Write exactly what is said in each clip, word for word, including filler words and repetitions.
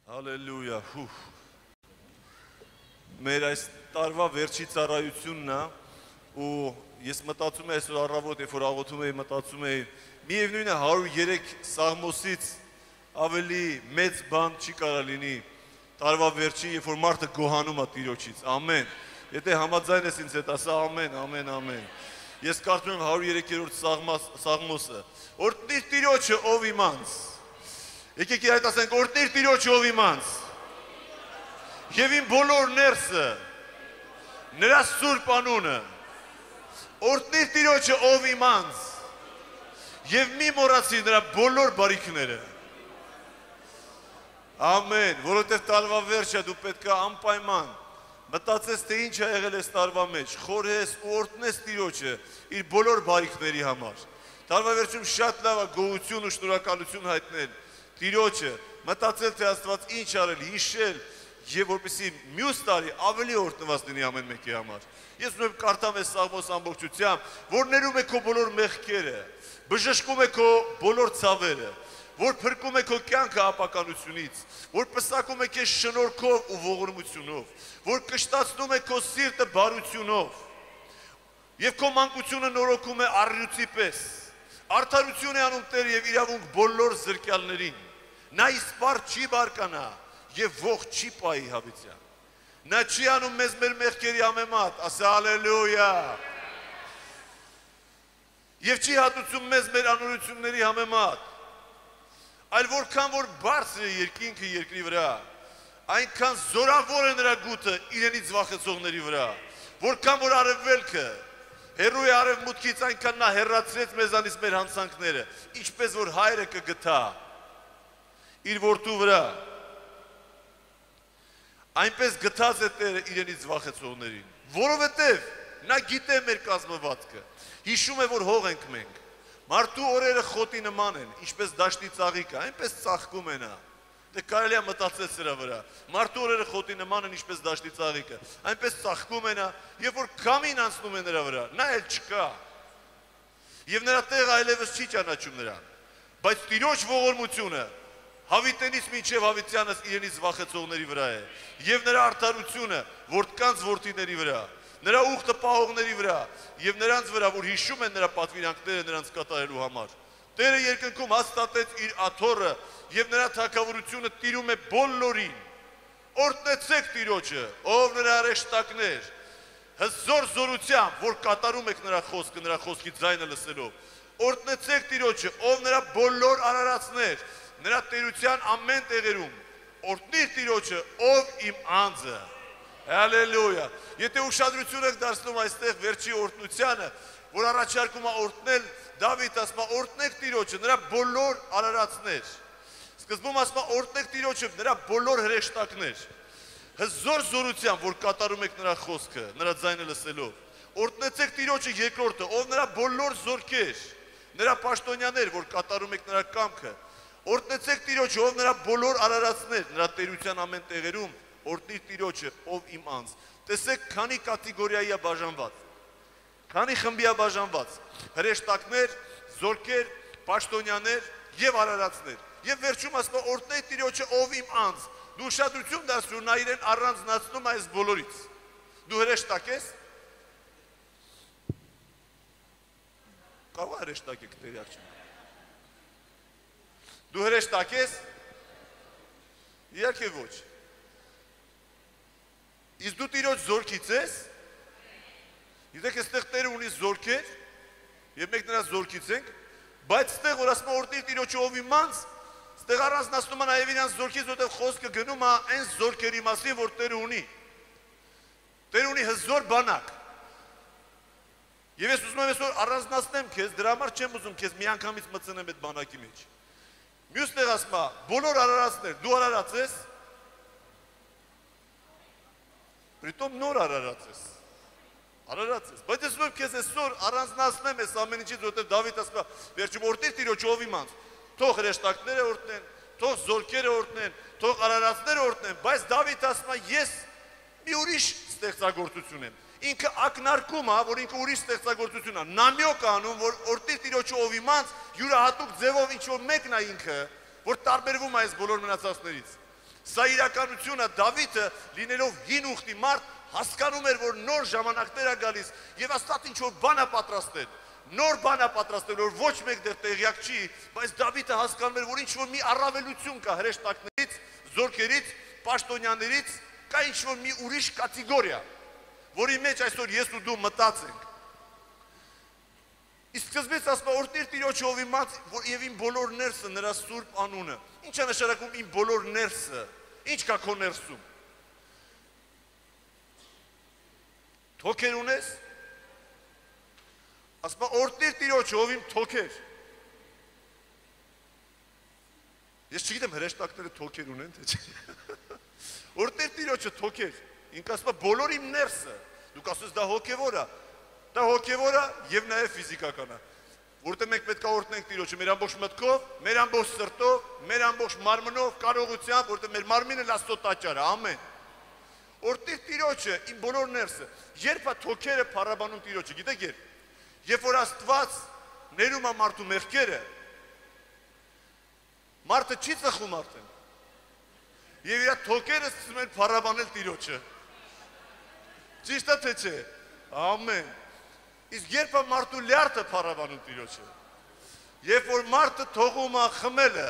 Հալելույա, մեր այս տարվա վերջի ծառայությունն է ու ես մտածում եմ այսօր առավոտ, երբ որ աղոթում էի, մտածում էի, միևնույն է հարյուր երեք Սաղմոսից ավելի մեծ բան չի կարա լինի տարվա վերջին, երբ որ մարդը գոհանում է Տիրոջից, ամեն, եթե համաձայն ես ինձ հետ, ասա ամեն, ամեն, ամեն, ես կարդում եմ հարյուր երեքերորդ Սաղմոսը, օրհնիր Տիրոջը ով իմանց, եկեք այդ ասենք, օրհնիր Տիրոջը ով իմանց, և իմ բոլոր ներսը, նրա սուրբ անունը, օրհնիր Տիրոջը ով իմանց, և մի մոռացի նրա բոլոր բարիքները, ամեն, որովհետև տարվա վերջը դու պետք է անպայման մտածես, թե ինչ է եղել այս տարվա մեջ, խորհես ու օրհնես Տիրոջը իր բոլոր բարիքների համար, տարվա վերջում շատ լավ է գոհություն ու շնորհակալություն հայտնել Տիրոջը, մտածել, թե Աստված ինչ արել, հիշել և որպեսզի մյուս տարի ավելի օրհնված լինի ամեն մեկի համար։ Ես ուզում եմ կարդամ այս Սաղմոս ամբողջությամբ, որ ներում է քո բոլոր մեղքերը, բժշկում է քո բոլոր ցավերը, որ փրկում է քո կյանքը ապականությունից, որ պսակում է քեզ շնորհքով ու ողորմությունով, որ կշտացնում է քո սիրտը բարությունով, և քո մանկությունը նորոգում է առյուծի պես, արդարություն է անում Տերը և իրավունք բոլոր զրկյալներին, նա իսպառ չի բարկանա և ողջ չի պայի հավիտյան, նա չի անում մեզ մեր մեղքերի համեմատ, ասա հալելույա, և չի հատուցում մեզ մեր անօրությունների համեմատ, այլ որքան որ բարձր է երկինքը երկրի վրա, այնքան զորավոր է նրա գութը իրենից վախեցողների վրա, որքան որ արևելքը հեռու է արևմուտքից, այնքան նա հեռացրեց մեզանից մեր հանցանքները, ինչպես որ հայրը կգթա իր որդու վրա, այնպես գթած է Տերը իրենից վախեցողներին, որովհետև նա գիտե մեր կազմվածքը, հիշում է, որ հող ենք մենք, մարդու օրերը խոտի նման են, ինչպես դաշտի ծաղիկը, այնպես ծաղկում է նա, դե կարելի է մտածել սրա վրա, մարդու օրերը խոտի նման են, ինչպես դաշտի ծաղիկը, այնպես ծաղկում է նա, երբ որ քամին անցնում է նրա վրա, նա էլ չկա, և նրա տեղը այլևս չի ճանաչում նրան, բայց Տիրոջ ողորմությունը հավիտենից մինչև հավիտյանս իրենից վախեցողների վրա է, և նրա արդարությունը որդկանց որդիների վրա, նրա ուխտը պահողների վրա, և նրանց վրա, որ հիշում են նրա պատվիրանքները նրանց կատարելու համար։ Տերը երկնքում հաստատեց իր աթոռը, և նրա թագավորությունը տիրում է բոլորին։ Օրհնեցեք Տիրոջը, ով նրա հրեշտակներ, հզոր զորությամբ, որ կատարում եք նրա խոսքը, նրա խոսքի ձայնը լսելով։ Օրհնեցեք Տիրոջը, ով նրա բոլոր արարածներ, նրա տերության ամեն տեղերում, օրհնիր Տիրոջը, ով իմ անձը, հալելույա, եթե ուշադրություն եք դարձնում այստեղ վերջի օրհնությանը, որ առաջարկում է օրհնել, Դավիթ ասում է օրհնեք Տիրոջը, նրա բոլոր արարածներ, սկզբում ասում է օրհնեք Տիրոջը, նրա բոլոր հրեշտակներ, հզոր զորությամբ, որ կատարում եք նրա խոսքը, նրա ձայնը լսելով, օրհնեցեք Տիրոջը երկրորդը, ով նրա բոլոր զորքեր, նրա պաշտոնյաներ, որ կատարում եք նրա կամքը, օրհնեցեք Տիրոջը, ով նրա բոլոր արարածներ, նրա տերության ամեն տեղերում, օրհնիր Տիրոջը, ով իմ անձ։ Տեսեք, քանի կատեգորիայի է բաժանված, քանի խմբի է բաժանված, հրեշտակներ, զորքեր, պաշտոնյաներ և արարածներ։ Եվ վերջում ասում է օրհնեք Տիրոջը, ով իմ անձ։ Դու ուշադրություն դարձրու, նա իրեն առանձնացնում է այս բոլորից։ Դու հրեշտակ ես։ Կարող է հրեշտակ եք Տերի առջև։ Դու հրեշտակ ես։ Իհարկե ոչ։ Իսկ դու Տիրոջ զորքից ես։ Գիտեք, այստեղ Տերը ունի զորքեր, և մենք նրա զորքից ենք, բայց այստեղ որ ասում է օրհնիր Տիրոջը, ով իմ անձ, այստեղ առանձնացնում է նաև իրանց զորքից, որտեղ խոսքը գնում է այն զորքերի մասին, որ Տերը ունի։ Տերը ունի հզոր բանակ։ Եվ ես ուզում եմ այսօր առանձնացնեմ քեզ, դրա համար չեմ ուզում քեզ միանգամից մտցնեմ այդ բանակի մեջ։ Մյուս տեղ ասում է, բոլոր արարածներ, դու արարած ես, Պրիտոմ նոր արարած ես, արարած ես, բայց ես ուզում քեզ այսօր առանձնացնեմ այս ամեն ինչից, որովհետև Դավիթ ասում է, վերջում օրհնիր Տիրոջը, ով իմ անձ, թող հրեշտակները օրհնեն, թող զորքերը օրհնեն, թող արարածները օրհնեն, բայց Դավիթ ասում է, ես մի ուրիշ ստեղծագործություն եմ, ինքը ակնարկում է, որ ինքը ուրիշ ստեղծագործություն է, նամյոկ անում, որ օրհնիր Տիրոջը, ով իմ անձ, յուրահատուկ ձևով ինչ որ մեկն է ինքը, որ տարբերվում է այս բոլոր մնացածներից։ Սա իրականությունը Դավիթը լինելով հին ուխտի մարդ հասկանում էր, որ նոր ժամանակներ է գալիս եւ Աստված ինչ որ բան է պատրաստել, նոր բան է պատրաստել, որ ոչ մեկ դեռ տեղյակ չի, բայց Դավիթը հասկանում էր, որ ինչ որ մի առավելություն կա հրեշտակներից, զորքերից, պաշտոնյաներից, կա ինչ որ մի ուրիշ կատեգորիա, որի մեջ այսօր ես ու դու մտածենք։ Իսկ սկզբից ասում օրհնիր Տիրոջը ով իմ մած եւ իմ բոլոր ներսը նրա սուրբ անունը։ Ինչ է նշանակում իմ բոլոր ներսը։ Ինչ կա քո ներսում։ Թոքեր ունես։ Ասում օրհնիր Տիրոջը ով իմ թոքեր։ Ես չգիտեմ հրեշտակները թոքեր ունեն թե չէ։ Օրհնիր Տիրոջը թոքեր։ Ինքը ասում բոլոր իմ ներսը։ Դուք ասես դա հոգևոր է։ Դա հոգևոր է եւ նաեւ ֆիզիկական է։ Որտեղ մենք պետք է օրհնենք Տիրոջը մեր ամբողջ մտքով, մեր ամբողջ սրտով, մեր ամբողջ մարմնով, կարողությամբ, որտեղ մեր մարմինը Աստծո տաճար է, ամեն։ Օրհնիր Տիրոջը իմ բոլոր ներսը։ Երբ է թոքերը փառաբանում Տիրոջը, գիտեք երբ։ Երբ որ Աստված ներում է մարդու մեղքերը, մարդը չի ծխում արդեն։ Եվ իր թոքերը սկսում են փառաբանել Տիրոջը։ Ճիշտ է թե չէ։ Ամեն։ Իսկ երբ է մարդու լյարդը փառաբանում Տիրոջը, երբ որ մարդը թողում է խմելը,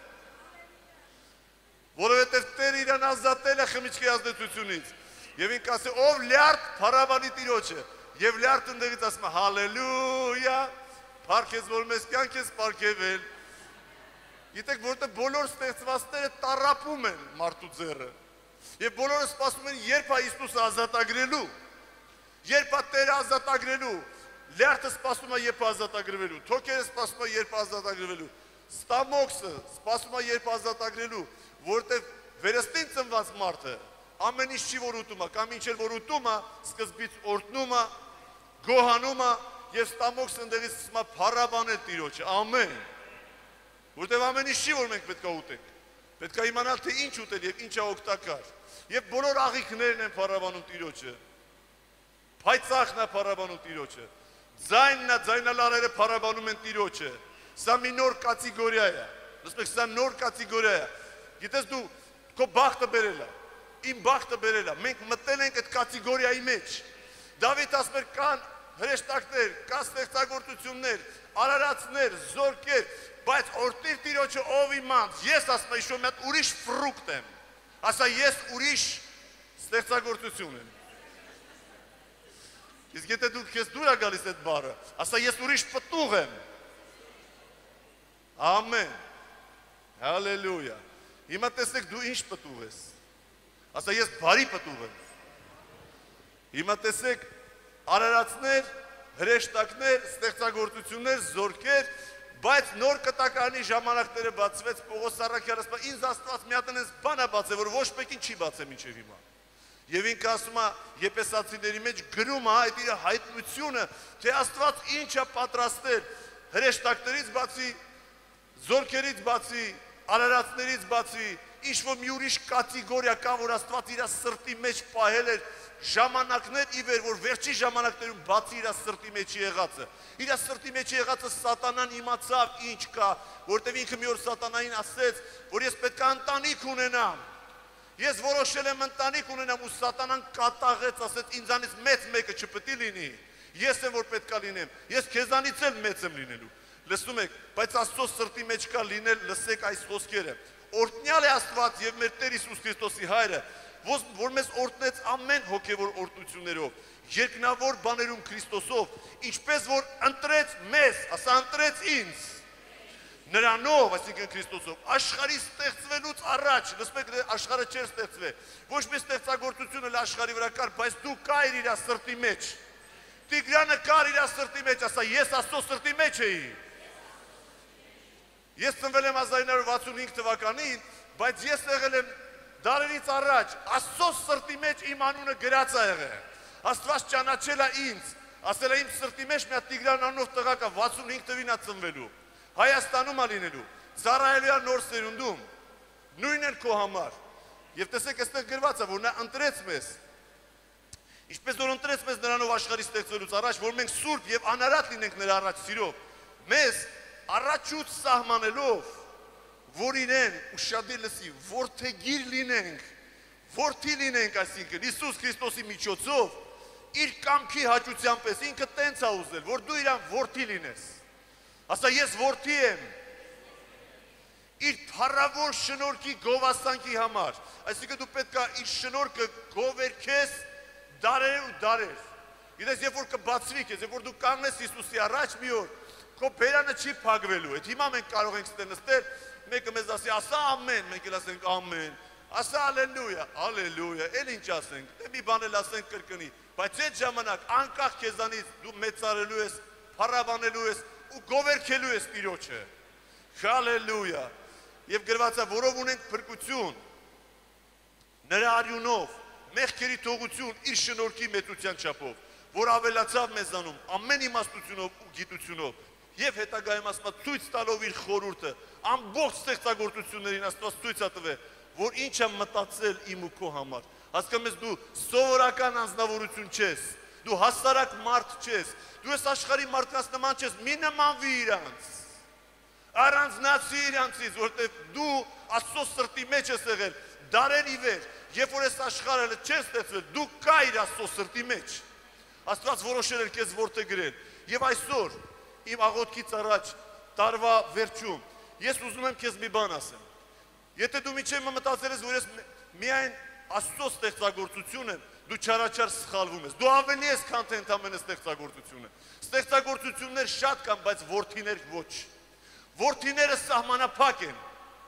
որովհետև Տերը իրան ազատել է խմիչքի ազդեցությունից, եւ ինքը ասե ով լյարդ փառաբանի Տիրոջը, եւ լյարդը ընդդեղից ասում է հալելույա, փառքես որ մեզ կյանք ես պարգևել։ Գիտեք, որտեղ բոլոր ստեղծվածները տառապում են մարդու ձեռը, եւ բոլորը սպասում են երբ է Հիսուսը ազատագրելու, երբ է Տերը ազատագրելու, լյարդը սպասում է երբ ազատագրվելու, թոքերը սպասում է երբ ազատագրվելու, ստամոքսը սպասում է երբ ազատագրելու, որտեղ վերստին ծնված մարդը ամեն ինչ չի որ ուտում է, կամ ինչ էլ որ ուտում է, սկզբից օրհնում է, գոհանում է եւ ստամոքսը ընդեղից սկսում է փառաբանել Տիրոջը, ամեն։ Որտեղ ամեն ինչ չի որ մենք պետք է ուտենք, պետք է իմանալ թե ինչ ուտել եւ ինչ է օգտակար, եւ բոլոր աղիքներն են փառաբանում Տիրոջը, փայծաղն է փառաբանում Տիրոջը, ձայնն է, ձայնալարերը փառաբանում են Տիրոջը, սա մի նոր կատեգորիա է, լսում եք, սա նոր կատեգորիա է, գիտես դու քո բախտը բերել է, իմ բախտը բերել է, մենք մտել ենք այդ կատեգորիայի մեջ, Դավիթ ասում էր կան հրեշտակներ, կան ստեղծագործություններ, արարածներ, զորքեր, բայց օրհնիր Տիրոջը ով իմանց, ես ասում եմ ինչ-որ մի հատ ուրիշ ֆրուկտ եմ, ասա ես ուրիշ ստեղծագործություն եմ։ Իսկ եթե դու քեզ դուր է գալիս այդ բառը, ասա ես ուրիշ պտուղ եմ։ Ամեն։ Հալելույա։ Հիմա տեսեք դու ինչ պտուղ ես։ Ասա ես բարի պտուղ եմ։ Հիմա տեսեք արարածներ, հրեշտակներ, ստեղծագործություններ, զորքեր, բայց նոր կտակարանի ժամանակները բացվեց Պողոս առաքյալը ասում է ինձ Աստված մի հատ այնպես բան է բացել, որ ոչ մեկին չի բացել մինչև հիմա։ Եվ ինքը ասում է Եփեսացիների մեջ գրում է այդ իր հայտնությունը, թե Աստված ինչ է պատրաստել հրեշտակներից բացի, զորքերից բացի, արարածներից բացի, ինչ որ մի ուրիշ կատեգորիա կա, որ Աստված իր սրտի մեջ պահել էր ժամանակներ ի վեր, որ վերջի ժամանակներում բացի իր սրտի մեջ եղածը։ Իր սրտի մեջ եղածը սատանան իմացավ ինչ կա, որտեղ ինքը մի օր սատանային ասեց, որ ես պետք է ընտանիք ունենամ։ Ես որոշել եմ ընտանիք ունենամ ու սատանան կատաղեց, ասեց ինձանից մեծ մեկը չպետք է լինի։ Ես եմ որ պետք է լինեմ։ Ես քեզանից էլ մեծ եմ լինելու։ Լսում եք, բայց Աստծո սրտի մեջ կա լինել, լսեք այս խոսքերը։ Օրհնյալ է Աստված եւ մեր Տեր Հիսուս Քրիստոսի Հայրը, որ մեզ օրհնեց ամեն հոգևոր օրհնություններով, երկնավոր բաներում Քրիստոսով, ինչպես որ ընտրեց մեզ, ասա ընտրեց ինձ, նրանով, այսինքն Քրիստոսով, աշխարհի ստեղծվելուց առաջ, լսում եք, աշխարհը չէր ստեղծվել, ոչ մի ստեղծագործություն էլ աշխարհի վրա կար, բայց դու կայր իր սրտի մեջ, Տիգրանը կար իր սրտի մեջ, ասա ես Աստծո սրտի մեջ էի։ Ես ծնվել եմ հազար ինը հարյուր վաթսունհինգ թվականին, բայց ես եղել եմ դարերից առաջ, Աստծո սրտի մեջ իմ անունը գրած է եղել։ Աստված ճանաչել է ինձ, ասել է իմ սրտի մեջ մի հատ Տիգրան անունով տղա կա, վաթսունհինգ թվին է ծնվելու, Հայաստանում է լինելու, ծառայելու է նոր սերունդում, նույնն էլ քո համար։ Եվ տեսեք, այստեղ գրված է, որ նա ընտրեց մեզ։ Ինչպես որ ընտրեց մեզ նրանով աշխարհի ստեղծվելուց առաջ, որ մենք սուրբ եւ անարատ լինենք նրա առաջ սիրով, մեզ առաջուց սահմանելով, որ իրեն ուշադիր լսի, որդեգիր լինենք, որդի լինենք, այսինքն Հիսուս Քրիստոսի միջոցով իր կամքի հաճության պես ինքը տենց է ուզել, որ դու իրան որդի լինես։ Ասա ես որդի եմ։ Իր փառավոր շնորհքի գովասանքի համար, այսինքն դու պետք է իր շնորհքը գովերքես դարեր ու դարեր։ Գիտես, երբ որ կբացվի քեզ, երբ որ դու կանգնես Հիսուսի առաջ մի օր, քո բերանը չի փակվելու։ Այդ հիմա մենք կարող ենք ստե նստել, մեկը մեզ ասի, ասա ամեն, մենք էլ ասենք ամեն, ասա հալելույա, հալելույա, էլ ինչ ասենք, դե մի բան էլ ասենք կրկնի, բայց այդ ժամանակ անկախ քեզանից դու մեծարելու ես, փառաբանելու ես ու գովերքելու ես Տիրոջը։ Հալելույա։ Եվ գրված է, որով ունենք փրկություն, նրա արյունով, մեղքերի թողություն իր շնորհքի մեծության չափով, որ ավելացավ մեզանում ամեն իմաստությունով ու գիտությունով, եւ հետագայում ասած ցույց տալով իր խորհուրդը, ամբողջ ստեղծագործություններին Աստված ցույց է տվել, որ ինչ է մտածել իմ ու քո համար։ Հասկանում ես, դու սովորական անձնավորություն չես, դու հասարակ մարդ չես, դու ես աշխարհի մարդկանց նման չես, մի նմանվի իրանց։ Առանձնացի իրանցից, որտեղ դու Աստծո սրտի մեջ ես եղել, դարեր ի վեր, երբ որ ես աշխարհը չես ստեղծվել, դու կայր Աստծո սրտի մեջ։ Աստված որոշել էր քեզ որդեգրել։ Եվ այսօր իմ աղոթքից առաջ տարվա վերջում ես ուզում եմ քեզ մի բան ասեմ։ Եթե դու միջև մտածել ես, որ ես միայն Աստծո ստեղծագործություն եմ, դու չարաչար սխալվում ես։ Դու ավելի ես, քան թե ընդամենը ստեղծագործությունը։ Ստեղծագործություններ շատ կան, բայց որդիներ ոչ։ Որդիները սահմանափակ են։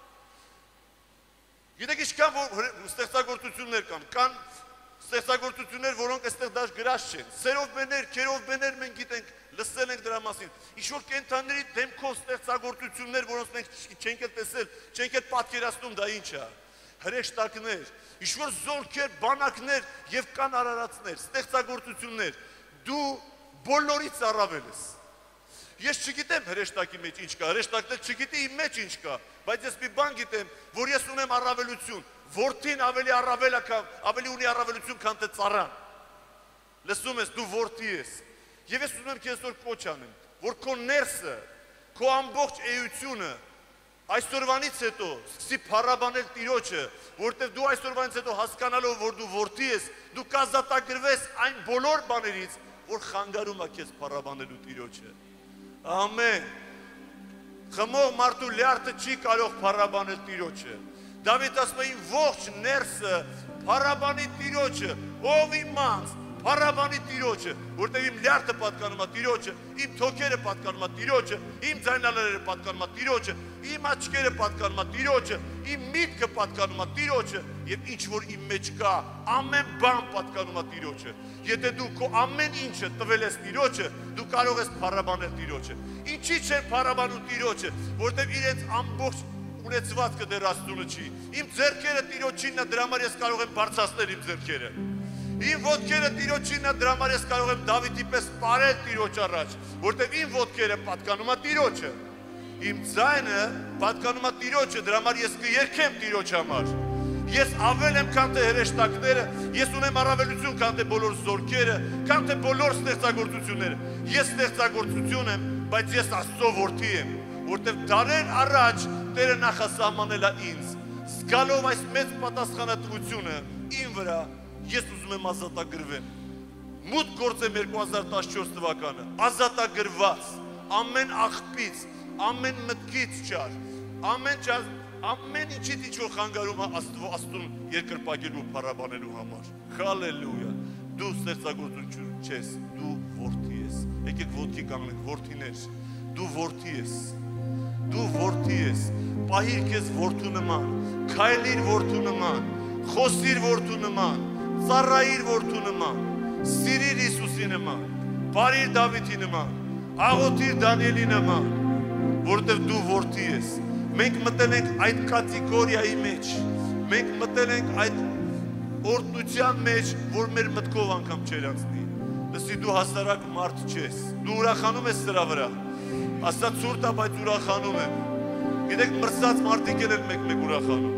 Գիտեք ինչքան ստեղծագործություններ կան, կան ստեղծագործություններ, որոնք այստեղ դաշ գրած չեն։ Սերով բեներ, քերով բեներ մենք գիտենք, լսել ենք դրա մասին։ Ինչ-որ կենդանների դեմքով ստեղծագործություններ, որոնց մենք չենք էլ տեսել, չենք էլ պատկերացնում դա ինչ է։ Հրեշտակներ, ինչ-որ զորքեր, բանակներ եւ կան արարածներ, ստեղծագործություններ։ Դու բոլորից առավել ես։ Ես չգիտեմ հրեշտակի մեջ ինչ կա, հրեշտակն չգիտի իմ մեջ ինչ կա, բայց ես մի բան գիտեմ, որ ես ունեմ առավելություն, որդին ավելի առավել է, ավելի ունի առավելություն, քան թե ծառան։ Լսում ես, դու որդի ես։ Եվ ես ուզում եմ քեզ որ կոչ անեմ, որ քո ներսը, քո ամբողջ էությունը այսօրվանից հետո սկսի փառաբանել Տիրոջը, որտեղ դու այսօրվանից հետո հասկանալով, որ դու որդի ես, դու կազատագրվես այն բոլոր բաներից, որ խանգարում է քեզ փառաբանելու Տիրոջը։ Ամեն։ Խմող մարդու լյարդը չի կարող փառաբանել Տիրոջը։ Դավիթ ասում է իմ ողջ ներսը փառաբանի Տիրոջը, ով իմանց, փառաբանի Տիրոջը, որտեղ իմ լյարդը պատկանում է Տիրոջը, իմ թոքերը պատկանում է Տիրոջը, իմ ձայնալերերը պատկանում է Տիրոջը, իմ աչքերը պատկանում է Տիրոջը, իմ միտքը պատկանում է Տիրոջը, եւ ինչ որ իմ մեջ կա, ամեն բան պատկանում է Տիրոջը։ Եթե դու քո ամեն ինչը տվել ես Տիրոջը, դու կարող ես փառաբանել Տիրոջը։ Ինչի՞ չեն փառաբանում Տիրոջը, որտեղ իրենց ամբողջ ունեցվածքը դեռ Աստծունը չի։ Իմ ձեռքերը Տիրոջինն է, դրա համար ես կարող եմ բարձրացնել իմ ձեռքերը։ Իմ ոտքերը Տիրոջինն է, դրա համար ես կարող եմ Դավիթի պես պարել Տիրոջ առաջ, որտեղ իմ ոտքերը պատկանում է Տիրոջը։ Իմ ձայնը պատկանում է Տիրոջը, դրա համար ես կերքեմ Տիրոջ համար։ Ես ավել եմ, քան թե հրեշտակները, ես ունեմ առավելություն, քան թե բոլոր զորքերը, քան թե բոլոր ստեղծագործությունները։ Ես ստեղծագործություն եմ, բայց ես Աստծո որդի եմ, որտեղ դարեր առաջ Տերը նախասահմանել է ինձ։ Զգալով այս մեծ պատասխանատվությունը իմ վրա, ես ուզում եմ ազատագրվեմ։ Մութ գործեմ երկու հազար տասնչորս թվականը, ազատագրված, ամեն աղբից, ամեն մտքից չար, ամեն չար, ամեն ինչից ինչ որ խանգարում է Աստծուն երկրպագելու փառաբանելու համար։ Հալելույա։ Դու ստեղծագործություն չես, դու որդի ես։ Եկեք ոտքի կանգնենք, որդիներ։ Դու որդի ես։ Դու որդի ես։ Պահիր քեզ որդու նման, քայլիր որդու նման, խոսիր որդու նման, ծառայիր որդու նման, սիրիր Հիսուսի նման, բարիր Դավիթի նման, աղոթիր Դանիելի նման, որտեղ դու որդի ես։ Մենք մտել ենք այդ կատեգորիայի մեջ, մենք մտել ենք այդ օրդնության մեջ, որ մեր մտքով անգամ չեր անցնի։ Լսի, դու հասարակ մարդ չես, դու ուրախանում ես սրա վրա, ասած ցուրտ է, բայց ուրախանում եմ։ Գիտեք, մրսած մարդիկ են մեկ-մեկ ուրախանում։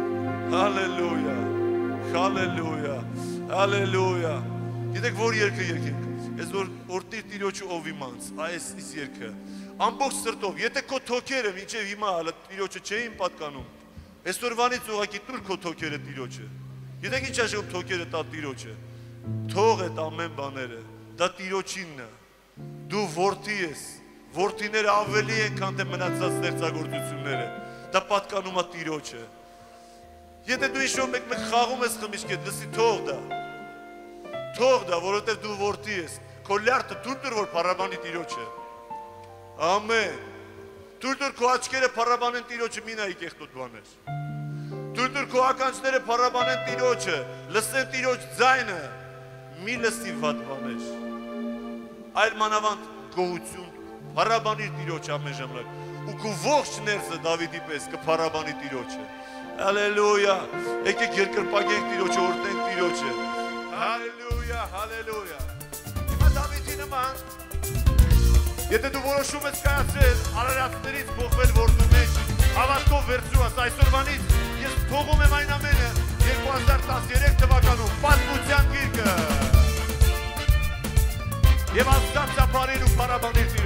Հալելույա, հալելույա, հալելույա։ Գիտեք, որ երկը երկենք, ես որ օրտիր Տիրոջը ով իմանց, այս իս երկը, ամբողջ սրտով, եթե քո թոքերը մինչև հիմա հələ Տիրոջը չէին պատկանում, այսօրվանից ուղղակի տուր քո թոքերը Տիրոջը։ Գիտեք ինչ է շուտ թոքերը տա Տիրոջը։ Թող այդ ամեն բաները, դա Տիրոջինն է։ Դու որդի ես, որդիները ավելի են, քան թե մնացած ստեղծագործությունները։ Դա պատկանում է Տիրոջը։ Եթե դու ինչ-որ մեկ-մեկ խաղում ես խմիչք հետ, լսի թող դա։ Թող դա, որովհետև դու որդի ես։ Քո լյարդը դուր դուր որ փառաբանի Տիրոջը։ Ամեն։ Դուր դուր քո աչքերը փառաբանեն Տիրոջը, մի նայի կեղտոտ բաներ։ Դուր դուր քո ականջները փառաբանեն Տիրոջը, լսեն Տիրոջ ձայնը, մի լսի վատ բաներ։ Այլ մանավանդ գոհություն, փառաբանիր Տիրոջը ամեն ժամանակ։ Ու քո ողջ ներսը Դավիթի պես կփառաբանի Տիրոջը։ Հալելույա։ Եկեք երկրպագենք Տիրոջը, օրհնենք Տիրոջը։ Հալելույա, հալելույա։ Հիմա Դավիթի նման, եթե դու որոշում ես կայացրել արարածներից փոխվել որդու մեջ, հավատքով վերցրու ես այսօրվանից, ես թողում եմ այն ամենը երկու հազար տասներեք թվականում պատմության գիրկը։ Եվ աստված ճապարին ու փառաբանիր